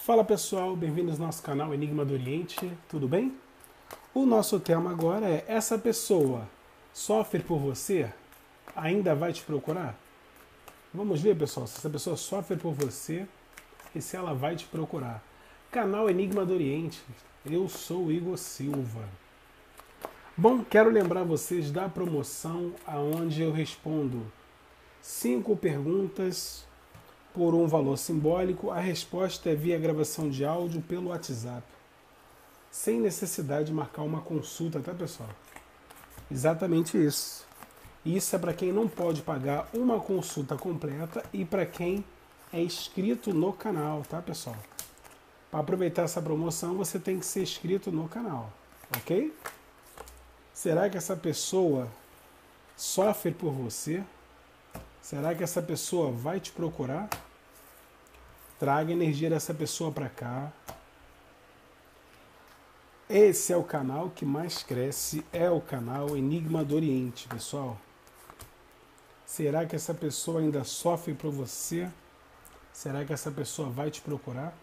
Fala pessoal, bem-vindos ao nosso canal Enigma do Oriente, tudo bem? O nosso tema agora é: essa pessoa sofre por você? Ainda vai te procurar? Vamos ver, pessoal, se essa pessoa sofre por você e se ela vai te procurar. Canal Enigma do Oriente, eu sou o Igor Silva. Bom, quero lembrar vocês da promoção onde eu respondo 5 perguntas por um valor simbólico. A resposta é via gravação de áudio pelo WhatsApp, sem necessidade de marcar uma consulta, tá, pessoal? Exatamente isso. Isso é para quem não pode pagar uma consulta completa e para quem é inscrito no canal, tá, pessoal? Para aproveitar essa promoção, você tem que ser inscrito no canal, ok? Será que essa pessoa sofre por você? Será que essa pessoa vai te procurar? Traga a energia dessa pessoa para cá. Esse é o canal que mais cresce, é o canal Enigma do Oriente, pessoal. Será que essa pessoa ainda sofre por você? Será que essa pessoa vai te procurar?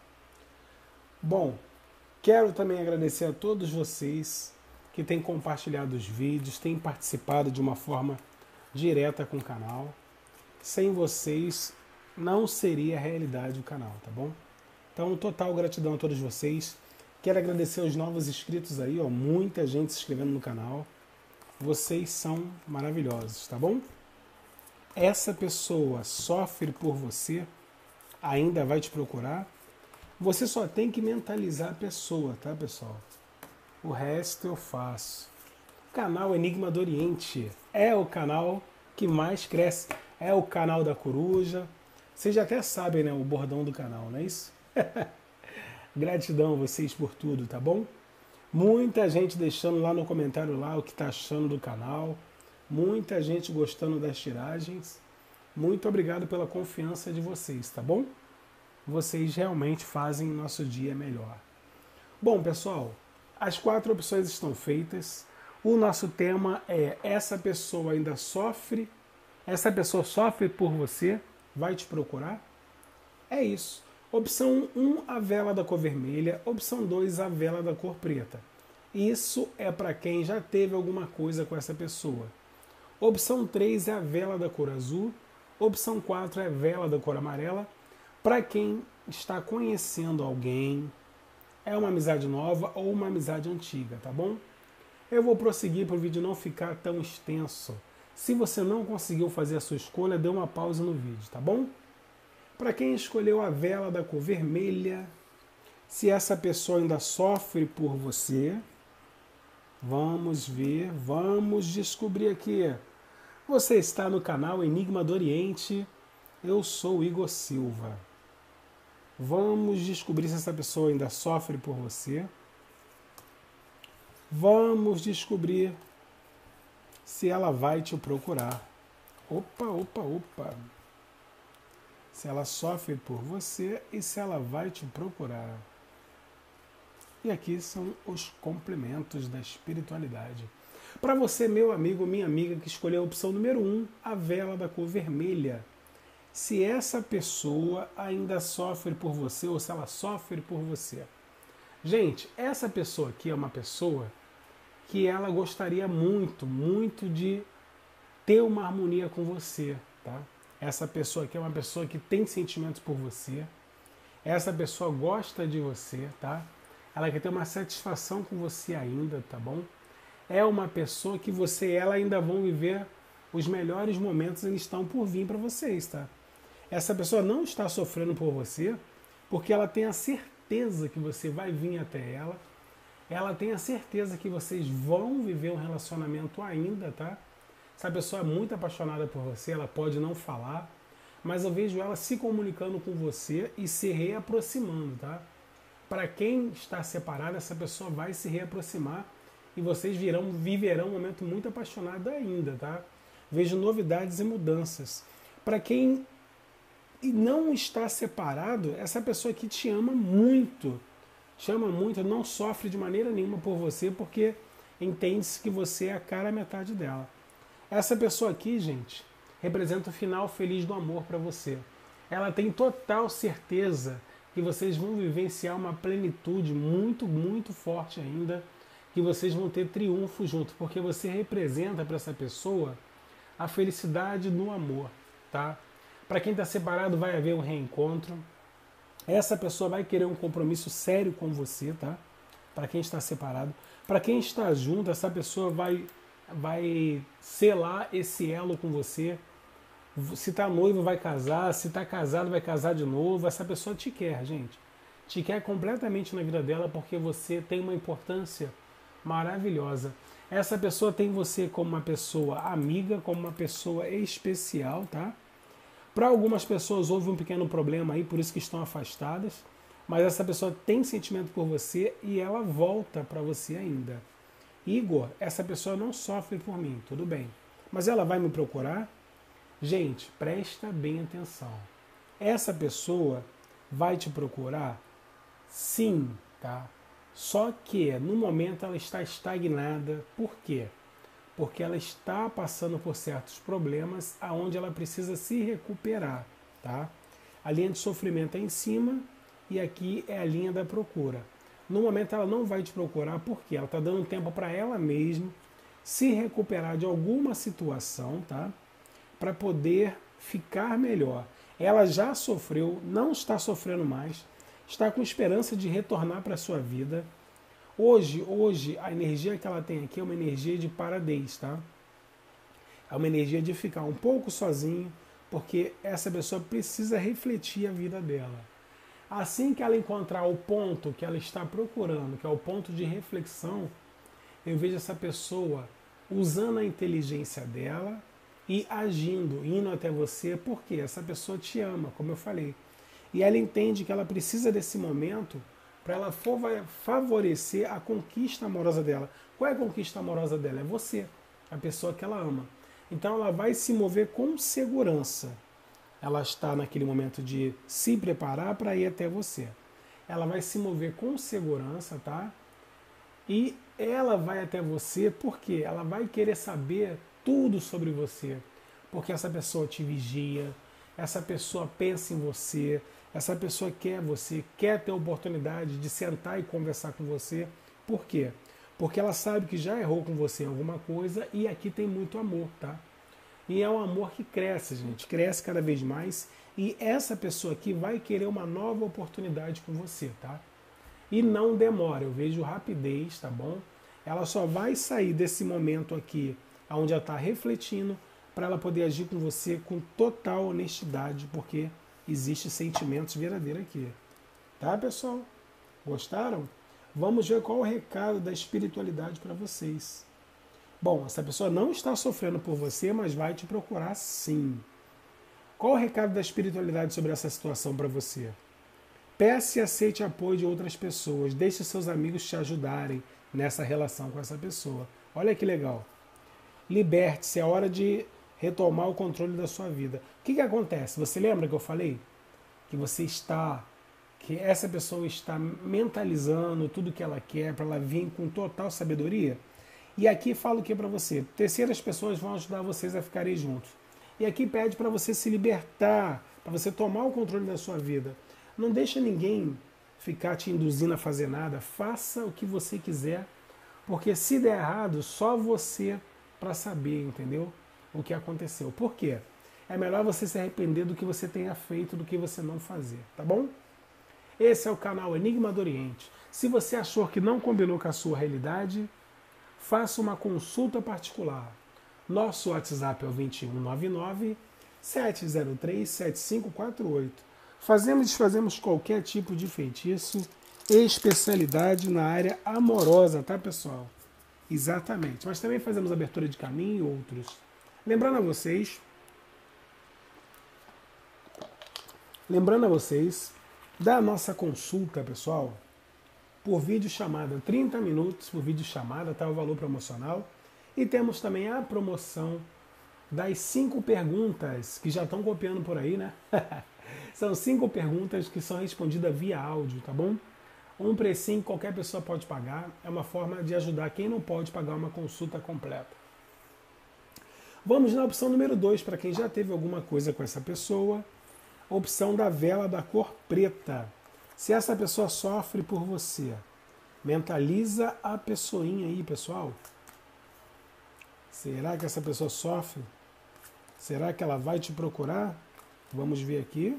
Bom, quero também agradecer a todos vocês que têm compartilhado os vídeos, têm participado de uma forma direta com o canal. Sem vocês não seria realidade o canal, tá bom? Então, total gratidão a todos vocês. Quero agradecer aos novos inscritos aí, ó, muita gente se inscrevendo no canal. Vocês são maravilhosos, tá bom? Essa pessoa sofre por você, ainda vai te procurar. Você só tem que mentalizar a pessoa, tá, pessoal? O resto eu faço. O canal Enigma do Oriente é o canal que mais cresce. É o canal da coruja. Vocês já até sabem, né, o bordão do canal, não é isso? Gratidão a vocês por tudo, tá bom? Muita gente deixando lá no comentário lá o que tá achando do canal. Muita gente gostando das tiragens. Muito obrigado pela confiança de vocês, tá bom? Vocês realmente fazem o nosso dia melhor. Bom, pessoal, as 4 opções estão feitas. O nosso tema é: essa pessoa ainda sofre? Essa pessoa sofre por você? Vai te procurar? É isso. Opção 1, a vela da cor vermelha. Opção 2, a vela da cor preta. Isso é para quem já teve alguma coisa com essa pessoa. Opção 3 é a vela da cor azul. Opção 4 é a vela da cor amarela. Para quem está conhecendo alguém, é uma amizade nova ou uma amizade antiga, tá bom? Eu vou prosseguir para o vídeo não ficar tão extenso. Se você não conseguiu fazer a sua escolha, dê uma pausa no vídeo, tá bom? Para quem escolheu a vela da cor vermelha, se essa pessoa ainda sofre por você, vamos ver, vamos descobrir aqui. Você está no canal Enigma do Oriente, eu sou o Igor Silva. Vamos descobrir se essa pessoa ainda sofre por você. Vamos descobrir se ela vai te procurar. Opa, opa, opa. Se ela sofre por você e se ela vai te procurar. E aqui são os complementos da espiritualidade. Para você, meu amigo, minha amiga, que escolheu a opção número 1, a vela da cor vermelha. Se essa pessoa ainda sofre por você ou se ela sofre por você. Gente, essa pessoa aqui é uma pessoa que ela gostaria muito, muito de ter uma harmonia com você, tá? Essa pessoa aqui é uma pessoa que tem sentimentos por você. Essa pessoa gosta de você, tá? Ela quer ter uma satisfação com você ainda, tá bom? É uma pessoa que você e ela ainda vão viver os melhores momentos, eles estão por vir para vocês, tá? Essa pessoa não está sofrendo por você porque ela tem a certeza que você vai vir até ela. Ela tem a certeza que vocês vão viver um relacionamento ainda, tá? Essa pessoa é muito apaixonada por você, ela pode não falar, mas eu vejo ela se comunicando com você e se reaproximando, tá? Para quem está separado, essa pessoa vai se reaproximar e vocês viverão um momento muito apaixonado ainda, tá? Vejo novidades e mudanças. Para quem não está separado, essa pessoa aqui te ama muito, não sofre de maneira nenhuma por você, porque entende-se que você é a cara metade dela. Essa pessoa aqui, gente, representa o final feliz do amor para você. Ela tem total certeza que vocês vão vivenciar uma plenitude muito, muito forte ainda, que vocês vão ter triunfo junto, porque você representa para essa pessoa a felicidade no amor, tá? Para quem está separado vai haver um reencontro, essa pessoa vai querer um compromisso sério com você, tá? Para quem está separado. Para quem está junto, essa pessoa vai selar esse elo com você. Se está noivo, vai casar. Se está casado, vai casar de novo. Essa pessoa te quer, gente. Te quer completamente na vida dela porque você tem uma importância maravilhosa. Essa pessoa tem você como uma pessoa amiga, como uma pessoa especial, tá? Para algumas pessoas houve um pequeno problema aí, por isso que estão afastadas, mas essa pessoa tem sentimento por você e ela volta para você ainda. Igor, essa pessoa não sofre por mim, tudo bem, mas ela vai me procurar? Gente, presta bem atenção. Essa pessoa vai te procurar? Sim, tá? Só que no momento ela está estagnada. Por quê? Porque ela está passando por certos problemas aonde ela precisa se recuperar, tá? A linha de sofrimento é em cima e aqui é a linha da procura. No momento ela não vai te procurar porque ela está dando tempo para ela mesma se recuperar de alguma situação, tá? Para poder ficar melhor. Ela já sofreu, não está sofrendo mais, está com esperança de retornar para a sua vida. Hoje, a energia que ela tem aqui é uma energia de paradez, tá? É uma energia de ficar um pouco sozinho, porque essa pessoa precisa refletir a vida dela. Assim que ela encontrar o ponto que ela está procurando, que é o ponto de reflexão, eu vejo essa pessoa usando a inteligência dela e agindo, indo até você, porque essa pessoa te ama, como eu falei. E ela entende que ela precisa desse momento para ela favorecer a conquista amorosa dela. Qual é a conquista amorosa dela? É você, a pessoa que ela ama. Então ela vai se mover com segurança. Ela está naquele momento de se preparar para ir até você. Ela vai se mover com segurança, tá? E ela vai até você porque ela vai querer saber tudo sobre você. Porque essa pessoa te vigia, essa pessoa pensa em você, essa pessoa quer você, quer ter a oportunidade de sentar e conversar com você. Por quê? Porque ela sabe que já errou com você em alguma coisa e aqui tem muito amor, tá? E é um amor que cresce, gente, cresce cada vez mais. E essa pessoa aqui vai querer uma nova oportunidade com você, tá? E não demora, eu vejo rapidez, tá bom? Ela só vai sair desse momento aqui, onde ela está refletindo, para ela poder agir com você com total honestidade, porque existe sentimentos verdadeiros aqui. Tá, pessoal? Gostaram? Vamos ver qual é o recado da espiritualidade para vocês. Bom, essa pessoa não está sofrendo por você, mas vai te procurar sim. Qual é o recado da espiritualidade sobre essa situação para você? Peça e aceite apoio de outras pessoas. Deixe seus amigos te ajudarem nessa relação com essa pessoa. Olha que legal. Liberte-se, é hora de retomar o controle da sua vida. O que acontece? Você lembra que eu falei? Que essa pessoa está mentalizando tudo que ela quer para ela vir com total sabedoria? E aqui fala o que para você? Terceiras pessoas vão ajudar vocês a ficarem juntos. E aqui pede para você se libertar, para você tomar o controle da sua vida. Não deixa ninguém ficar te induzindo a fazer nada. Faça o que você quiser, porque se der errado, só você para saber, entendeu? O que aconteceu. Por quê? É melhor você se arrepender do que você tenha feito do que você não fazer, tá bom? Esse é o canal Enigma do Oriente. Se você achou que não combinou com a sua realidade, faça uma consulta particular. Nosso WhatsApp é o 2199 703 7548. Fazemos e desfazemos qualquer tipo de feitiço, especialidade na área amorosa, tá, pessoal? Exatamente. Mas também fazemos abertura de caminho e outros. Lembrando a vocês da nossa consulta, pessoal, por videochamada, 30 minutos por videochamada, tá o valor promocional. E temos também a promoção das 5 perguntas que já estão copiando por aí, né? São 5 perguntas que são respondidas via áudio, tá bom? Um precinho qualquer pessoa pode pagar, é uma forma de ajudar quem não pode pagar uma consulta completa. Vamos na opção número 2, para quem já teve alguma coisa com essa pessoa, opção da vela da cor preta. Se essa pessoa sofre por você, mentaliza a pessoinha aí, pessoal. Será que essa pessoa sofre? Será que ela vai te procurar? Vamos ver aqui.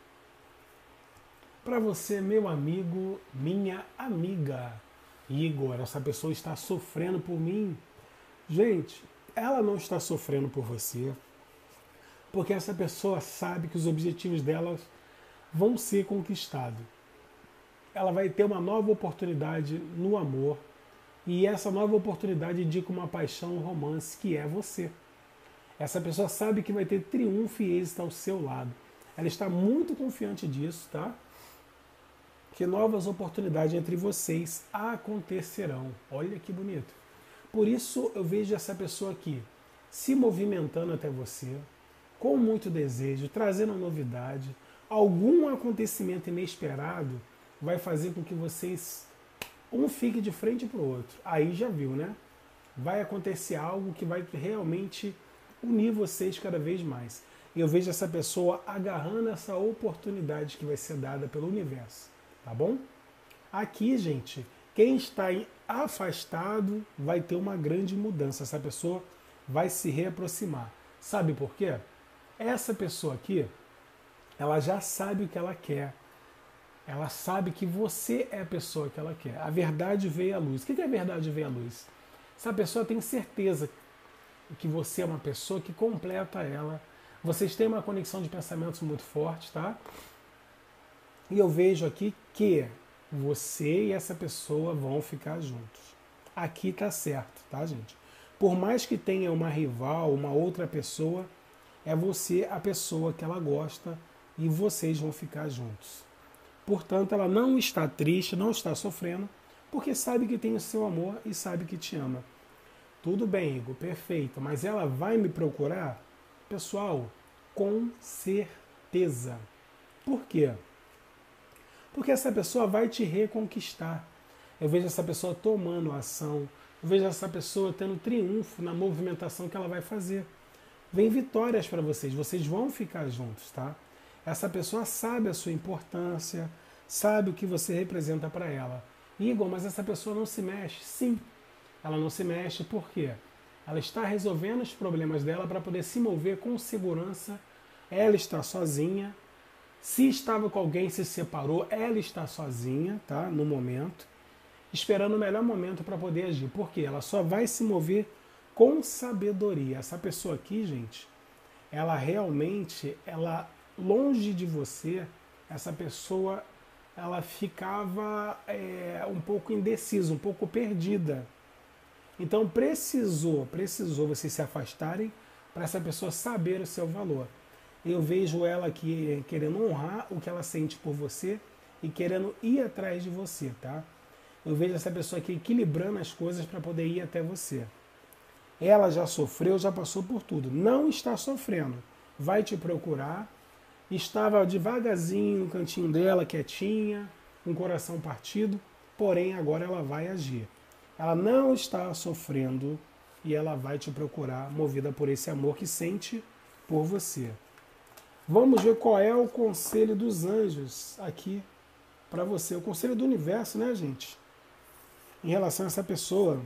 Para você, meu amigo, minha amiga, Igor, essa pessoa está sofrendo por mim. Gente, ela não está sofrendo por você, porque essa pessoa sabe que os objetivos dela vão ser conquistados. Ela vai ter uma nova oportunidade no amor, e essa nova oportunidade indica uma paixão, um romance, que é você. Essa pessoa sabe que vai ter triunfo e êxito ao seu lado. Ela está muito confiante disso, tá? Que novas oportunidades entre vocês acontecerão. Olha que bonito. Por isso eu vejo essa pessoa aqui se movimentando até você, com muito desejo, trazendo novidade. Algum acontecimento inesperado vai fazer com que vocês um fique de frente para o outro. Aí já viu, né? Vai acontecer algo que vai realmente unir vocês cada vez mais. Eu vejo essa pessoa agarrando essa oportunidade que vai ser dada pelo universo. Tá bom? Aqui, gente, quem está afastado vai ter uma grande mudança. Essa pessoa vai se reaproximar. Sabe por quê? Essa pessoa aqui, ela já sabe o que ela quer. Ela sabe que você é a pessoa que ela quer. A verdade veio à luz. O que é a verdade veio à luz? Essa pessoa tem certeza que você é uma pessoa que completa ela. Vocês têm uma conexão de pensamentos muito forte, tá? E eu vejo aqui que você e essa pessoa vão ficar juntos. Aqui tá certo, tá, gente? Por mais que tenha uma rival, uma outra pessoa, é você a pessoa que ela gosta e vocês vão ficar juntos. Portanto, ela não está triste, não está sofrendo, porque sabe que tem o seu amor e sabe que te ama. Tudo bem, Igor, perfeito, mas ela vai me procurar? Pessoal, com certeza. Por quê? Porque essa pessoa vai te reconquistar. Eu vejo essa pessoa tomando ação, eu vejo essa pessoa tendo triunfo na movimentação que ela vai fazer. Vem vitórias para vocês, vocês vão ficar juntos, tá? Essa pessoa sabe a sua importância, sabe o que você representa para ela. Igor, mas essa pessoa não se mexe? Sim, ela não se mexe por quê? Ela está resolvendo os problemas dela para poder se mover com segurança. Ela está sozinha. Se estava com alguém, se separou, ela está sozinha, tá? No momento, esperando o melhor momento para poder agir. Por quê? Ela só vai se mover com sabedoria. Essa pessoa aqui, gente, ela realmente, longe de você, essa pessoa, ela ficava um pouco indecisa, um pouco perdida. Então precisou vocês se afastarem para essa pessoa saber o seu valor. Eu vejo ela aqui querendo honrar o que ela sente por você e querendo ir atrás de você, tá? Eu vejo essa pessoa aqui equilibrando as coisas para poder ir até você. Ela já sofreu, já passou por tudo. Não está sofrendo. Vai te procurar. Estava devagarzinho no cantinho dela, quietinha, com o coração partido, porém agora ela vai agir. Ela não está sofrendo e ela vai te procurar, movida por esse amor que sente por você. Vamos ver qual é o conselho dos anjos aqui para você. O conselho do universo, né, gente? Em relação a essa pessoa.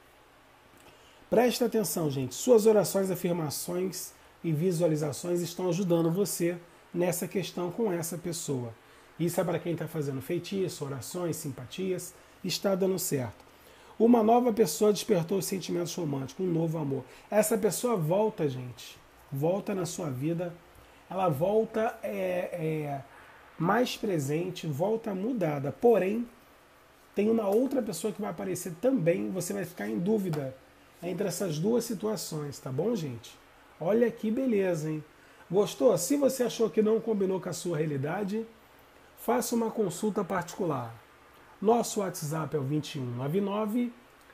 Presta atenção, gente. Suas orações, afirmações e visualizações estão ajudando você nessa questão com essa pessoa. Isso é para quem está fazendo feitiço, orações, simpatias. Está dando certo. Uma nova pessoa despertou os sentimentos românticos, um novo amor. Essa pessoa volta, gente. Volta na sua vida. Ela volta mais presente, volta mudada. Porém, tem uma outra pessoa que vai aparecer também. Você vai ficar em dúvida entre essas duas situações, tá bom, gente? Olha que beleza, hein? Gostou? Se você achou que não combinou com a sua realidade, faça uma consulta particular. Nosso WhatsApp é o 2199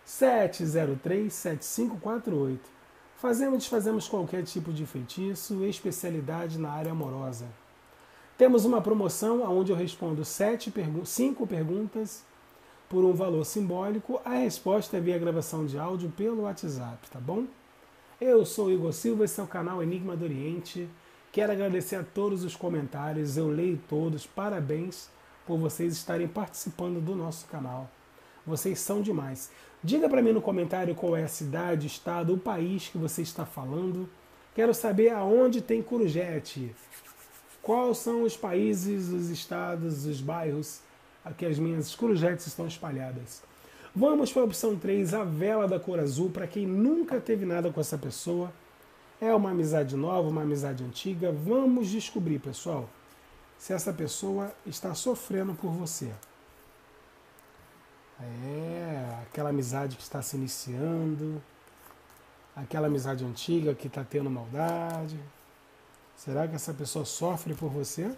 703 7548. Desfazemos qualquer tipo de feitiço, especialidade na área amorosa. Temos uma promoção onde eu respondo 5 perguntas por um valor simbólico. A resposta é via gravação de áudio pelo WhatsApp, tá bom? Eu sou o Igor Silva, esse é o canal Enigma do Oriente. Quero agradecer a todos os comentários, eu leio todos, parabéns por vocês estarem participando do nosso canal. Vocês são demais. Diga para mim no comentário qual é a cidade, estado, o país que você está falando. Quero saber aonde tem Corujete. Quais são os países, os estados, os bairros que as minhas corujetes estão espalhadas. Vamos para a opção 3, a vela da cor azul. Para quem nunca teve nada com essa pessoa, é uma amizade nova, uma amizade antiga. Vamos descobrir, pessoal, se essa pessoa está sofrendo por você. É, aquela amizade que está se iniciando, aquela amizade antiga que está tendo maldade. Será que essa pessoa sofre por você?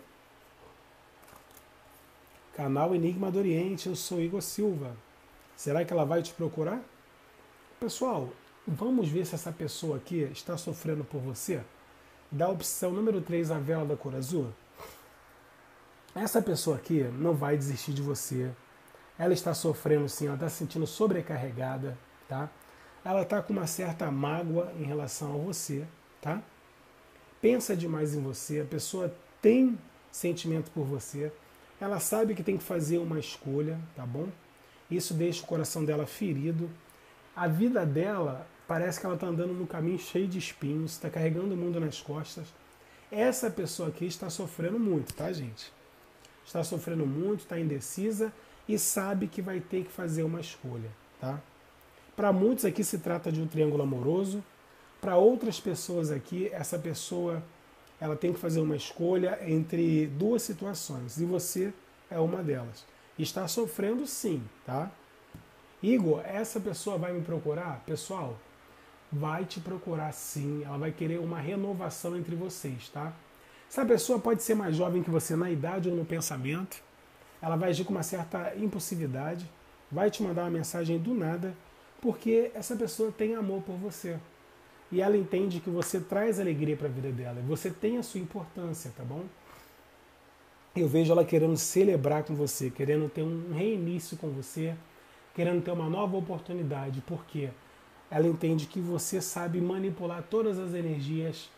Canal Enigma do Oriente, eu sou Igor Silva. Será que ela vai te procurar? Pessoal, vamos ver se essa pessoa aqui está sofrendo por você. Da opção número 3, a vela da cor azul. Essa pessoa aqui não vai desistir de você. Ela está sofrendo sim, ela está se sentindo sobrecarregada, tá? Ela está com uma certa mágoa em relação a você, tá? Pensa demais em você, a pessoa tem sentimento por você, ela sabe que tem que fazer uma escolha, tá bom? Isso deixa o coração dela ferido. A vida dela parece que ela está andando num caminho cheio de espinhos, está carregando o mundo nas costas. Essa pessoa aqui está sofrendo muito, tá, gente? Está sofrendo muito, está indecisa e sabe que vai ter que fazer uma escolha, tá? Para muitos aqui se trata de um triângulo amoroso. Para outras pessoas aqui, essa pessoa ela tem que fazer uma escolha entre duas situações e você é uma delas. Está sofrendo sim, tá? Igor, essa pessoa vai me procurar? Pessoal, vai te procurar sim, ela vai querer uma renovação entre vocês, tá? Essa pessoa pode ser mais jovem que você na idade ou no pensamento, ela vai agir com uma certa impulsividade, vai te mandar uma mensagem do nada, porque essa pessoa tem amor por você. E ela entende que você traz alegria para a vida dela, você tem a sua importância, tá bom? Eu vejo ela querendo celebrar com você, querendo ter um reinício com você, querendo ter uma nova oportunidade, porque ela entende que você sabe manipular todas as energias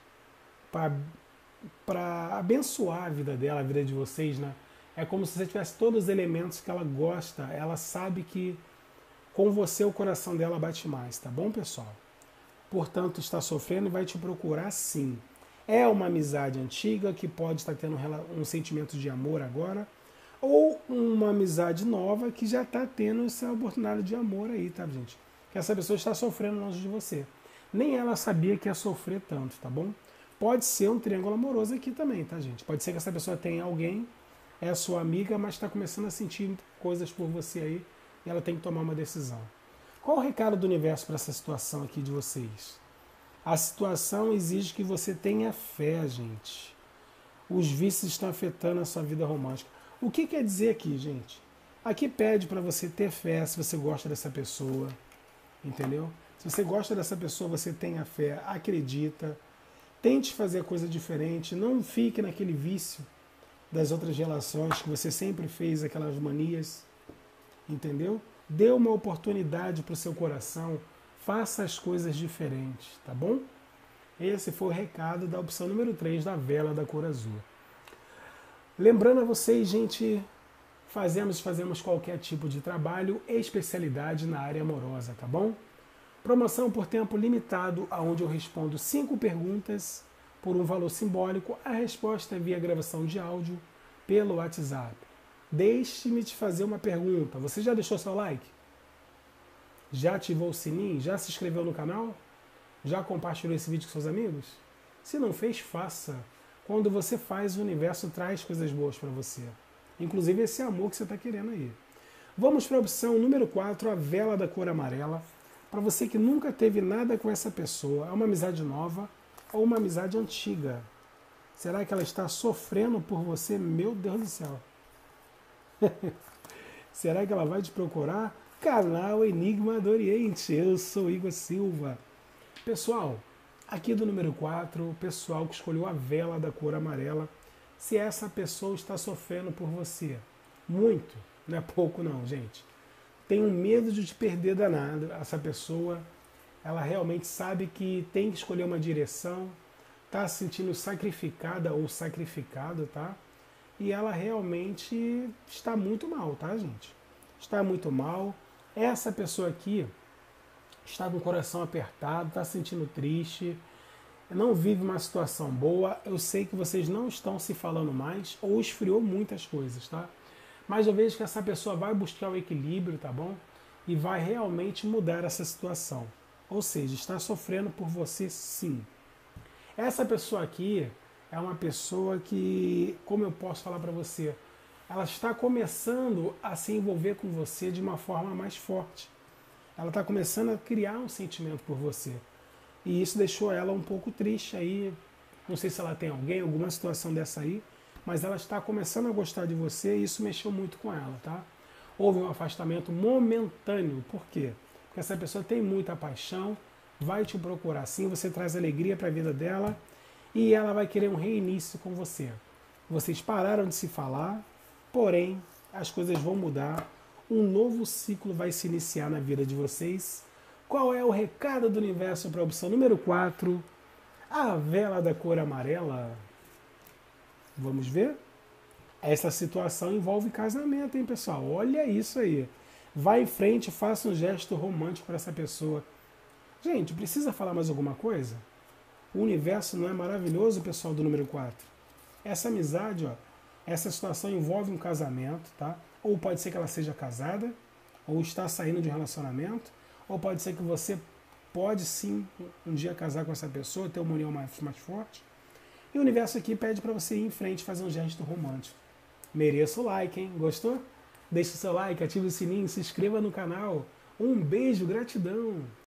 para abençoar a vida dela, a vida de vocês, né? É como se você tivesse todos os elementos que ela gosta, ela sabe que com você o coração dela bate mais, tá bom, pessoal? Portanto, está sofrendo e vai te procurar sim. É uma amizade antiga que pode estar tendo um sentimento de amor agora, ou uma amizade nova que já está tendo essa oportunidade de amor aí, tá, gente? Que essa pessoa está sofrendo longe de você. Nem ela sabia que ia sofrer tanto, tá bom? Pode ser um triângulo amoroso aqui também, tá, gente? Pode ser que essa pessoa tenha alguém, é sua amiga, mas está começando a sentir coisas por você aí e ela tem que tomar uma decisão. Qual o recado do universo para essa situação aqui de vocês? A situação exige que você tenha fé, gente. Os vícios estão afetando a sua vida romântica. O que quer dizer aqui, gente? Aqui pede para você ter fé se você gosta dessa pessoa, entendeu? Se você gosta dessa pessoa, você tenha fé, acredita, tente fazer coisa diferente, não fique naquele vício das outras relações que você sempre fez, aquelas manias, entendeu? Dê uma oportunidade para o seu coração, faça as coisas diferentes, tá bom? Esse foi o recado da opção número 3 da vela da cor azul. Lembrando a vocês, gente, fazemos qualquer tipo de trabalho e especialidade na área amorosa, tá bom? Promoção por tempo limitado, onde eu respondo 5 perguntas por um valor simbólico. A resposta é via gravação de áudio pelo WhatsApp. Deixe-me te fazer uma pergunta. Você já deixou seu like? Já ativou o sininho? Já se inscreveu no canal? Já compartilhou esse vídeo com seus amigos? Se não fez, faça. Quando você faz, o universo traz coisas boas para você. Inclusive esse amor que você está querendo aí. Vamos para a opção número 4, a vela da cor amarela. Para você que nunca teve nada com essa pessoa, é uma amizade nova ou uma amizade antiga. Será que ela está sofrendo por você? Meu Deus do céu. Será que ela vai te procurar? Canal Enigma do Oriente. Eu sou Igor Silva. Pessoal, aqui do número 4, o pessoal que escolheu a vela da cor amarela, se essa pessoa está sofrendo por você. Muito, não é pouco não, gente. Tem um medo de te perder danado. Essa pessoa, ela realmente sabe que tem que escolher uma direção, está se sentindo sacrificada ou sacrificado, tá? e ela realmente está muito mal, tá, gente? Está muito mal. Essa pessoa aqui está com o coração apertado, está se sentindo triste, não vive uma situação boa. Eu sei que vocês não estão se falando mais ou esfriou muitas coisas, tá? Mas eu vejo que essa pessoa vai buscar o equilíbrio, tá bom? E vai realmente mudar essa situação. Ou seja, está sofrendo por você sim. Essa pessoa aqui é uma pessoa que, como eu posso falar para você, ela está começando a se envolver com você de uma forma mais forte. Ela está começando a criar um sentimento por você. E isso deixou ela um pouco triste aí. Não sei se ela tem alguém, alguma situação dessa aí, mas ela está começando a gostar de você e isso mexeu muito com ela, tá? Houve um afastamento momentâneo. Por quê? Porque essa pessoa tem muita paixão, vai te procurar sim, você traz alegria para a vida dela e ela vai querer um reinício com você. Vocês pararam de se falar, porém as coisas vão mudar, um novo ciclo vai se iniciar na vida de vocês. Qual é o recado do universo para a opção número 4? A vela da cor amarela. Vamos ver? Essa situação envolve casamento, hein, pessoal? Olha isso aí. Vá em frente, faça um gesto romântico para essa pessoa. Gente, precisa falar mais alguma coisa? O universo não é maravilhoso, pessoal, do número 4? Essa amizade, ó, essa situação envolve um casamento, tá? Ou pode ser que ela seja casada, ou está saindo de um relacionamento, ou pode ser que você pode sim um dia casar com essa pessoa, ter uma união mais forte. E o universo aqui pede para você ir em frente, fazer um gesto romântico. Mereço o like, hein? Gostou? Deixe o seu like, ative o sininho, se inscreva no canal. Um beijo, gratidão!